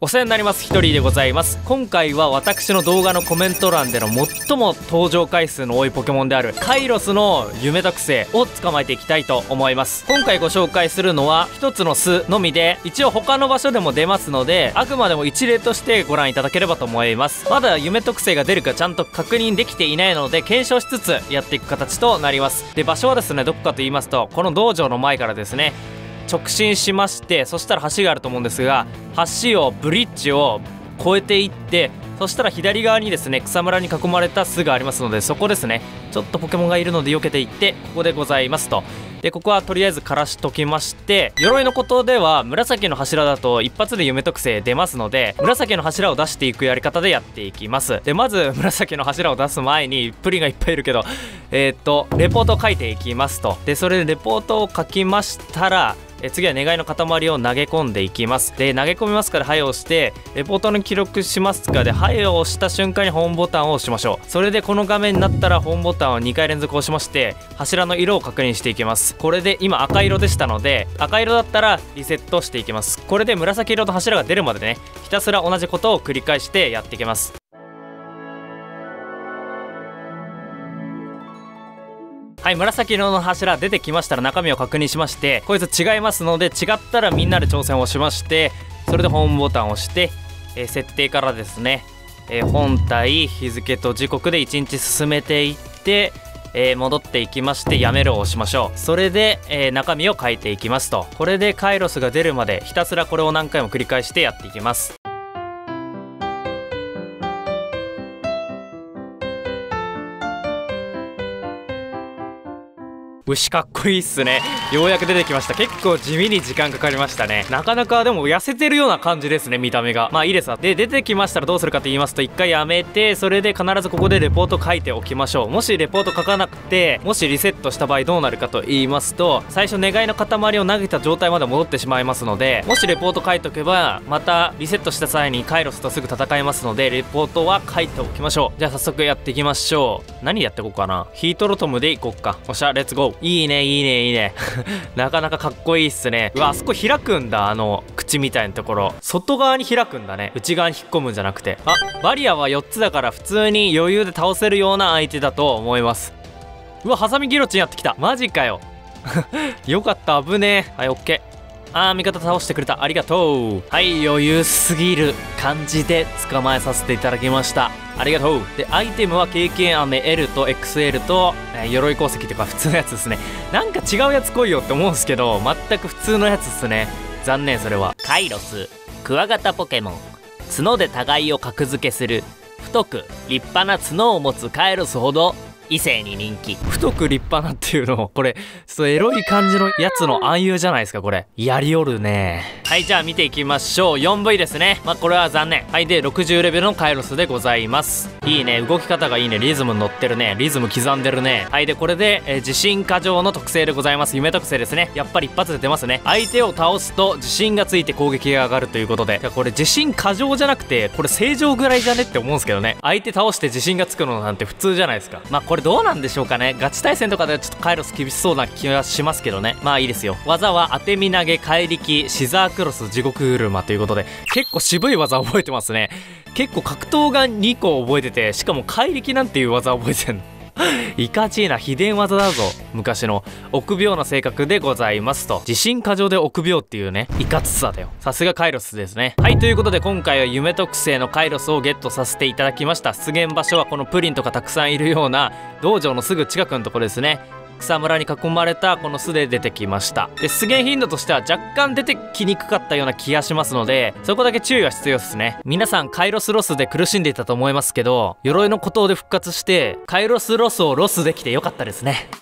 お世話になります。ひとりでございます。今回は私の動画のコメント欄での最も登場回数の多いポケモンであるカイロスの夢特性を捕まえていきたいと思います。今回ご紹介するのは一つの巣のみで、一応他の場所でも出ますので、あくまでも一例としてご覧いただければと思います。まだ夢特性が出るかちゃんと確認できていないので、検証しつつやっていく形となります。で、場所はですね、どこかと言いますと、この道場の前からですね、直進しまして、そしたら橋があると思うんですが、橋をブリッジを越えていって、そしたら左側にですね、草むらに囲まれた巣がありますので、そこですね、ちょっとポケモンがいるので避けていって、ここでございますと。で、ここはとりあえず枯らしときまして、鎧のことでは紫の柱だと一発で夢特性出ますので、紫の柱を出していくやり方でやっていきます。で、まず紫の柱を出す前に、プリンがいっぱいいるけど、レポートを書いていきますと。で、それでレポートを書きましたら、次は願いの塊を投げ込んでいきます。で、投げ込みますから、はいを押して、レポートの記録しますかで、はいを押した瞬間にホームボタンを押しましょう。それでこの画面になったら、ホームボタンを2回連続押しまして、柱の色を確認していきます。これで今赤色でしたので、赤色だったらリセットしていきます。これで紫色の柱が出るまでね、ひたすら同じことを繰り返してやっていきます。はい、紫色の柱出てきましたら中身を確認しまして、こいつ違いますので、違ったらみんなで挑戦をしまして、それでホームボタンを押して、設定からですね、本体日付と時刻で1日進めていって、戻っていきまして、やめるを押しましょう。それで、中身を書いていきますと。これでカイロスが出るまでひたすらこれを何回も繰り返してやっていきます。牛かっこいいっすね。ようやく出てきました。結構地味に時間かかりましたね。なかなかでも痩せてるような感じですね、見た目が。まあいいですわ。で、出てきましたらどうするかと言いますと、一回やめて、それで必ずここでレポート書いておきましょう。もしレポート書かなくて、もしリセットした場合どうなるかと言いますと、最初願いの塊を投げた状態まで戻ってしまいますので、もしレポート書いとけば、またリセットした際にカイロスとすぐ戦えますので、レポートは書いておきましょう。じゃあ早速やっていきましょう。何やっていこうかな。ヒートロトムでいこうか。おっしゃ、レッツゴー。いいね、いいね、いいね。なかなかかっこいいっすね。うわ、あそこ開くんだ。口みたいなところ。外側に開くんだね。内側に引っ込むんじゃなくて。あ、バリアは4つだから普通に余裕で倒せるような相手だと思います。うわ、ハサミギロチンやってきた。マジかよ。よかった、危ねえ。はい、オッケー。あー、味方倒してくれた。ありがとう。はい、余裕すぎる感じで捕まえさせていただきました。ありがとう。で、アイテムは経験飴 L と XL と、鎧鉱石とか普通のやつですね。なんか違うやつ来いよって思うんですけど、全く普通のやつですね。残念、それは。カイロス、クワガタポケモン。角で互いを格付けする。太く立派な角を持つカイロスほど異性に人気。太く立派なっていうの、これちょっとエロい感じのやつの暗喩じゃないですか。これやりおるね。はい、じゃあ見ていきましょう。 4V ですね。まあこれは残念。はい、で60レベルのカイロスでございます。いいね、動き方がいいね。リズムに乗ってるね。リズム刻んでるね。はい、でこれで、自信過剰の特性でございます。夢特性ですね。やっぱり一発で出ますね。相手を倒すと自信がついて攻撃が上がるということで、これ自信過剰じゃなくて、これ正常ぐらいじゃねって思うんですけどね。相手倒して自信がつくのなんて普通じゃないですか。まあこれどうなんでしょうかね。ガチ対戦とかではちょっとカイロス厳しそうな気がしますけどね。まあいいですよ。技は当て身投げ、怪力、シザークロス、地獄車ということで、結構渋い技覚えてますね。結構格闘が2個覚えてて、しかも怪力なんていう技覚えてんの。いかちいな、秘伝技だぞ。昔の臆病な性格でございますと。自信過剰で臆病っていうね、いかつさだよ。さすがカイロスですね。はい、ということで今回は夢特性のカイロスをゲットさせていただきました。出現場所はこのプリンとかたくさんいるような道場のすぐ近くのところですね。草むらに囲まれたこの巣で出てきました。で、出現頻度としては若干出てきにくかったような気がしますので、そこだけ注意は必要ですね。皆さんカイロスロスで苦しんでいたと思いますけど、鎧の孤島で復活してカイロスロスをロスできてよかったですね。